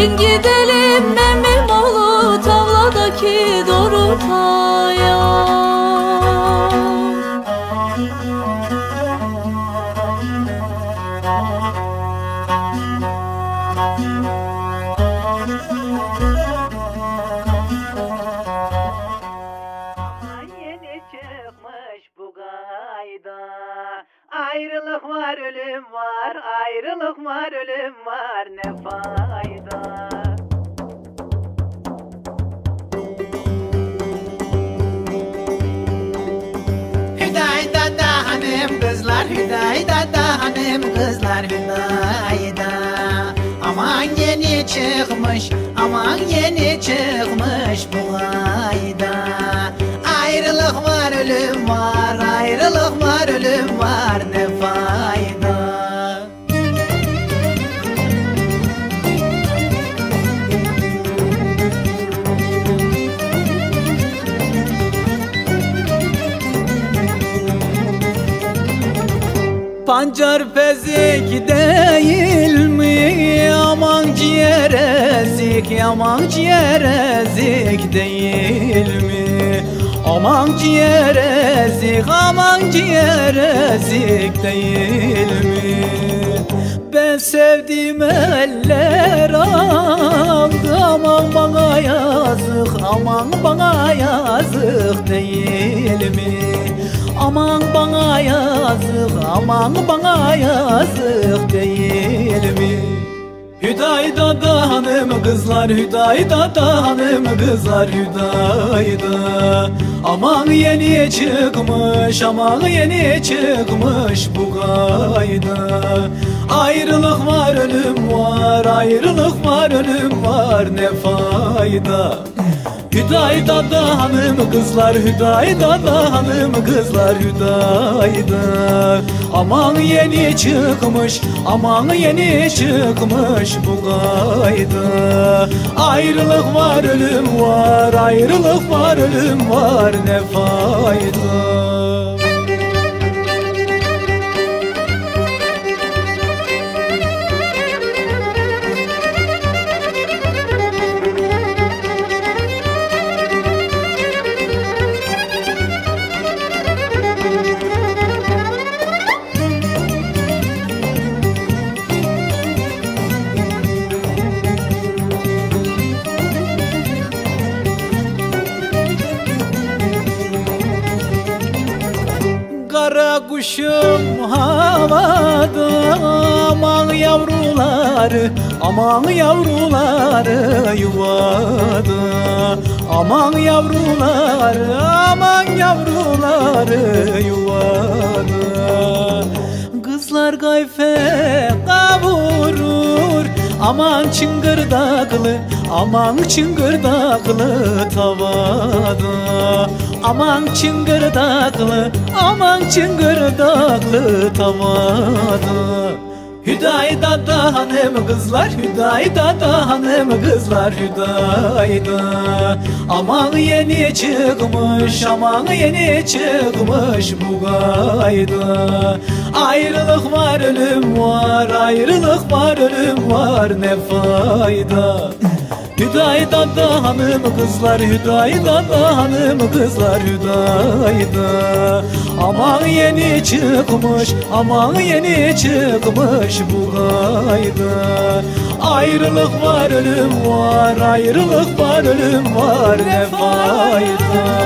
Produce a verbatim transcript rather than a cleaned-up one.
Bin gidelim Memimoğlu tavladaki Dorukaya. Yeni çıkmış bu gayda, ayrılık var ölüm var, ayrılık var ölüm var, ne fayda. Hüdayda da hanım kızlar, Hüdayda da hanım kızlar, Hüdayda. Aman yeni çıkmış, aman yeni çıkmış bu gayda. Ayrılık var ölüm var, ayrılık var ölüm var, ne fayda. Pancar pezik değil mi? Aman ciğer ezik, aman ciğer ezik değil mi? Aman ciğer ezik, aman ciğer ezik değil mi? Ben sevdiğim eller aldı, aman bana yazık, aman bana yazık değil mi? Aman bana yazık, aman bana yazık değil mi? Hüdayda da hanım kızlar, Hüdayda da hanım kızlar, Hüdayda. Aman yeni çıkmış, aman yeni çıkmış bu gayda. Ayrılık var ölüm var, ayrılık var ölüm var, ne fayda. Hüdayda da hanım kızlar, Hüdayda da hanım kızlar, Hüdayda. Aman yeni çıkmış, aman yeni çıkmış bu gayda. Ayrılık var ölüm var, ayrılık var ölüm var, ne fayda. Kara kuşum havada, aman yavruları, aman yavruları yuvada. Aman yavruları, aman yavruları yuvada. Kızlar kayfe kavurur, aman çıngırdaklı, aman çıngırdaklı tavada. Aman çıngırdaklı, aman çıngırdaklı tavada. Hüdayda da hanım kızlar, Hüdayda da hanım kızlar, Hüdayda. Aman yeni çıkmış, aman yeni çıkmış bu gayda. Ayrılık var ölüm var, ayrılık var ölüm var, ne fayda. Hüdayda da hanım kızlar, Hüdayda da hanım kızlar, Hüdayda. Aman yeni çıkmış, aman yeni çıkmış bu gayda. Ayrılık var ölüm var, ayrılık var ölüm var, ne fayda.